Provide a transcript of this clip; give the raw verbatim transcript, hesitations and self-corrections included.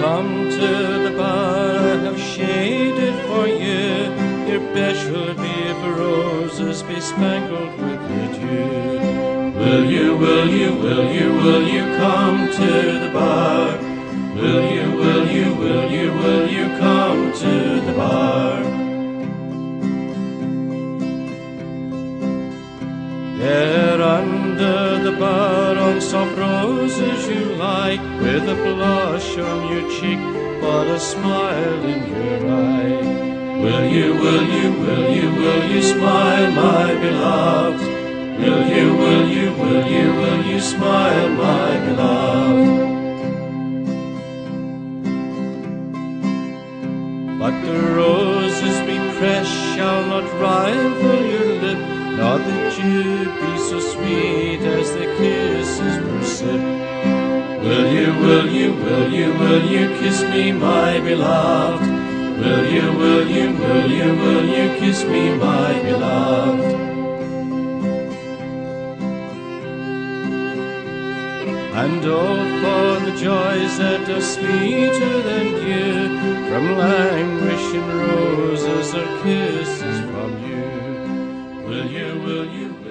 come to the bower I have shaded for you. Your bed shall be of roses bespangled with your dew. Will you, will you, will you, will you come to the bower? Will you, will you, will you, will you come to the bower? There under the bower on soft roses you lie, with a blush on your cheek but a smile in your eye. Will you, will you, will you, will you smile, my beloved? Will you, will you, will you, will you smile, my beloved? But the roses we press shall not rival your lip, nor the dew be so sweet as the kisses we sip. Will you, will you, will you, will you kiss me, my beloved? Will you, will you, will you, will you kiss me, my beloved? And oh, for the joys that are sweeter than dear, from languishing roses or kisses from you. Will you, will you,